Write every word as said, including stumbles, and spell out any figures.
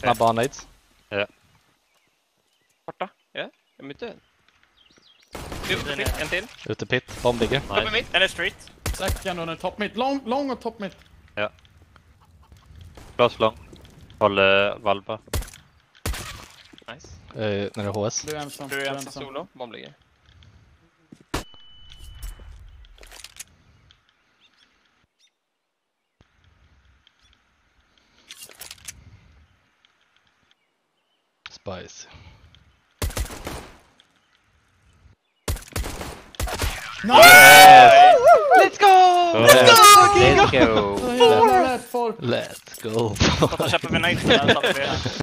Snabba anlights. Ja. Borta. Ja, jag är ute. Ute pit, en till. Ute pit. Bomb ligger. Uppe Nice. mitt. En är street. Second och en top mid. Lång, lång och top mid. Ja. Close long. Håller valva. Nice. Eh, när det är H S. Du är ensam. Du är ensam solo. Bomb ligger. Spice. Let's go! Let's go! Let's go! Let's go! Let's go. Då köper vi night.